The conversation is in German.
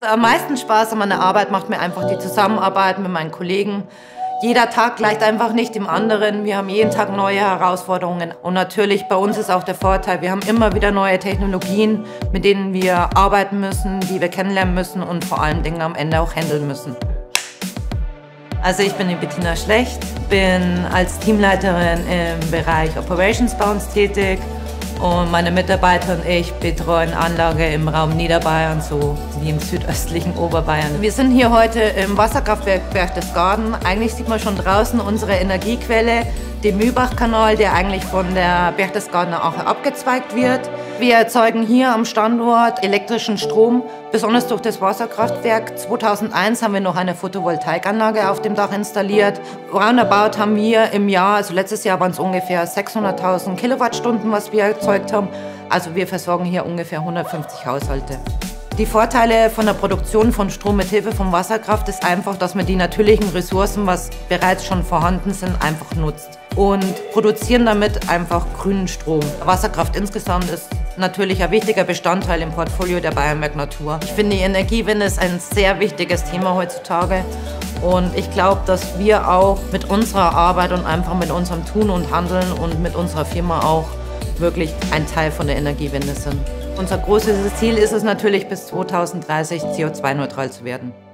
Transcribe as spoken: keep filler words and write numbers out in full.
Am meisten Spaß an meiner Arbeit macht mir einfach die Zusammenarbeit mit meinen Kollegen. Jeder Tag gleicht einfach nicht dem anderen. Wir haben jeden Tag neue Herausforderungen. Und natürlich bei uns ist auch der Vorteil, wir haben immer wieder neue Technologien, mit denen wir arbeiten müssen, die wir kennenlernen müssen und vor allen Dingen am Ende auch handeln müssen. Also ich bin die Bettina Schlecht, bin als Teamleiterin im Bereich Operations bei uns tätig. Und meine Mitarbeiter und ich betreuen Anlage im Raum Niederbayern, so wie im südöstlichen Oberbayern. Wir sind hier heute im Wasserkraftwerk Berchtesgaden. Eigentlich sieht man schon draußen unsere Energiequelle, den Mühlbachkanal, der eigentlich von der Berchtesgadener Ache abgezweigt wird. Wir erzeugen hier am Standort elektrischen Strom, besonders durch das Wasserkraftwerk. zweitausendeins haben wir noch eine Photovoltaikanlage auf dem Dach installiert. Roundabout haben wir im Jahr, also letztes Jahr waren es ungefähr sechshunderttausend Kilowattstunden, was wir erzeugt haben. Also wir versorgen hier ungefähr hundertfünfzig Haushalte. Die Vorteile von der Produktion von Strom mit Hilfe von Wasserkraft ist einfach, dass man die natürlichen Ressourcen, was bereits schon vorhanden sind, einfach nutzt und produzieren damit einfach grünen Strom. Wasserkraft insgesamt ist natürlich ein wichtiger Bestandteil im Portfolio der Bayernwerk Natur. Ich finde, die Energiewende ist ein sehr wichtiges Thema heutzutage und ich glaube, dass wir auch mit unserer Arbeit und einfach mit unserem Tun und Handeln und mit unserer Firma auch wirklich ein Teil von der Energiewende sind. Unser großes Ziel ist es natürlich, bis zweitausenddreißig C O zwei neutral zu werden.